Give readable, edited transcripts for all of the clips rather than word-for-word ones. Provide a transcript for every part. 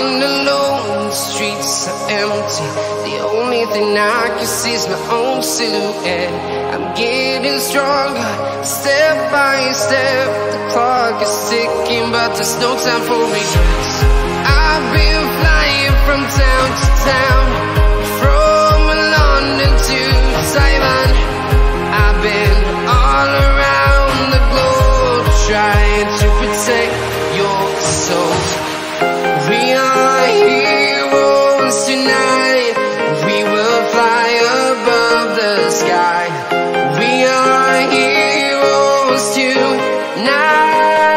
walking alone, the streets are empty. The only thing I can see is my own silhouette. I'm getting stronger, step by step. The clock is ticking, but there's no time for regrets. I've been flying from town to town, from London to Taiwan. I've been all around the globe, trying to protect your soul. We are heroes tonight. We will fly above the sky. We are heroes tonight.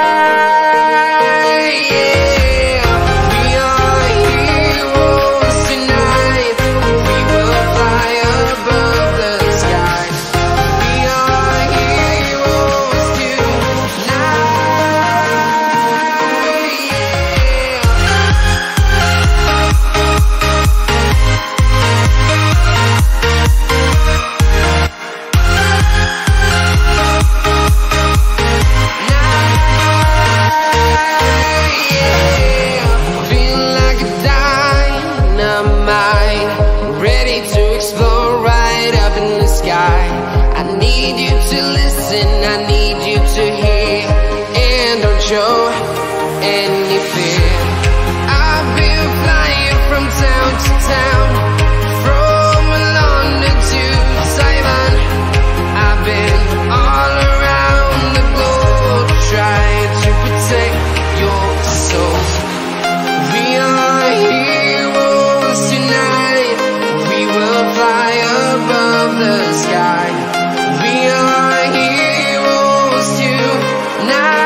Show any fear. I've been flying from town to town, from London to Taiwan. I've been all around the globe, trying to protect your soul. We are heroes tonight. We will fly above the sky. We are heroes tonight.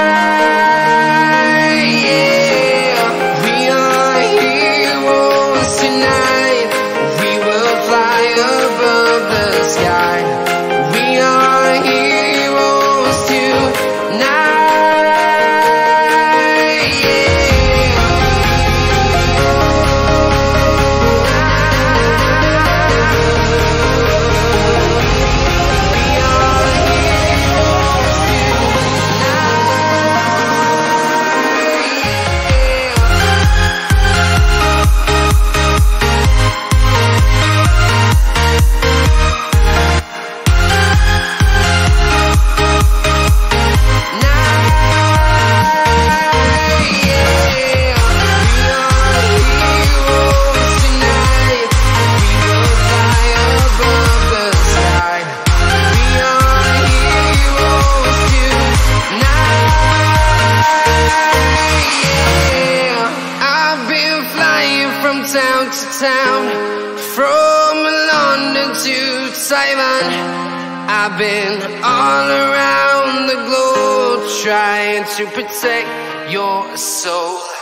I've been all around the globe, trying to protect your soul.